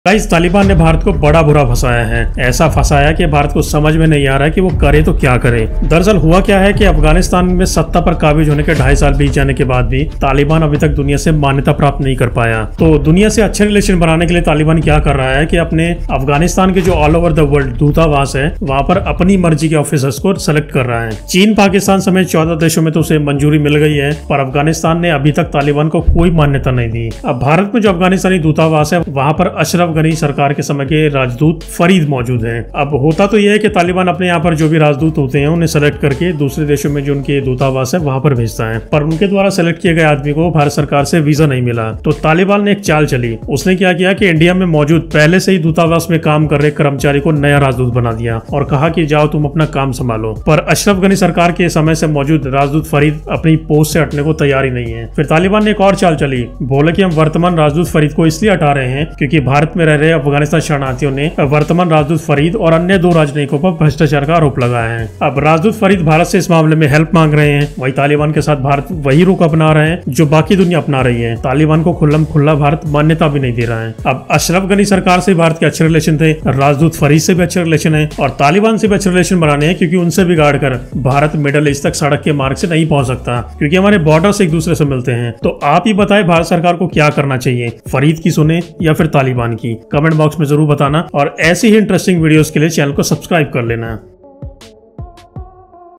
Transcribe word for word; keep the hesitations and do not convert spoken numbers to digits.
Guys, Taliban ने भारत को बड़ा बुरा फंसाया है। ऐसा फंसाया कि भारत को समझ में नहीं आ रहा है कि वो करे तो क्या करे। दरअसल हुआ क्या है कि अफगानिस्तान में सत्ता पर काबिज होने के ढाई साल बीत जाने के बाद भी तालिबान अभी तक दुनिया से मान्यता प्राप्त नहीं कर पाया। तो दुनिया से अच्छे रिलेशन बनाने के लिए तालिबान क्या कर रहा है कि अपने अफगानिस्तान के जो ऑल ओवर द वर्ल्ड दूतावास है वहां पर अपनी मर्जी के ऑफिसर्स को सेलेक्ट कर रहा है। चीन, पाकिस्तान समेत चौदह देशों में तो उसे मंजूरी मिल गई है, पर अफगानिस्तान ने अभी तक तालिबान को कोई मान्यता नहीं दी। अब भारत में जो अफगानिस्तानी दूतावास है वहां पर अशरफ गनी सरकार के समय के राजदूत फरीद मौजूद हैं। अब होता तो यह है कि तालिबान अपने यहाँ पर जो भी राजदूत होते हैं उन्हें सेलेक्ट करके दूसरे देशों में जो उनके दूतावास है वहां पर भेजता है, पर उनके द्वारा सेलेक्ट किए गए आदमी को भारत सरकार से वीजा नहीं मिला। तो तालिबान ने एक चाल चली। उसने क्या किया कि इंडिया में मौजूद पहले से ही दूतावास में काम कर रहे कर्मचारी को नया राजदूत बना दिया और कहा कि जाओ तुम अपना काम संभालो। पर अशरफ गनी सरकार के समय से मौजूद राजदूत फरीद अपनी पोस्ट से हटने को तैयार ही नहीं है। फिर तालिबान ने एक और चाल चली। बोले कि हम वर्तमान राजदूत फरीद को इसलिए हटा रहे हैं क्योंकि भारत में रह रहे अफगानिस्तान शरणार्थियों ने वर्तमान राजदूत फरीद और अन्य दो राजनयिकों पर भ्रष्टाचार का आरोप लगाया है। अब राजदूत फरीद भारत से इस मामले में हेल्प मांग रहे हैं, वही तालिबान के साथ भारत वही रुख अपना रहे हैं जो बाकी दुनिया अपना रही है। तालिबान को खुल्लम खुल्ला भारत मान्यता भी नहीं दे रहा है। अब अशरफ गनी सरकार से भारत के अच्छे रिलेशन थे, राजदूत फरीद से भी अच्छे रिलेशन है और तालिबान से भी अच्छे रिलेशन बनाने हैं क्योंकि उनसे बिगाड़ कर भारत मिडल ईस्ट तक सड़क के मार्ग से नहीं पहुंच सकता क्योंकि हमारे बॉर्डर एक दूसरे से मिलते हैं। तो आप ही बताएं भारत सरकार को क्या करना चाहिए, फरीद की सुने या फिर तालिबान की? कमेंट बॉक्स में जरूर बताना और ऐसी ही इंटरेस्टिंग वीडियोस के लिए चैनल को सब्सक्राइब कर लेना।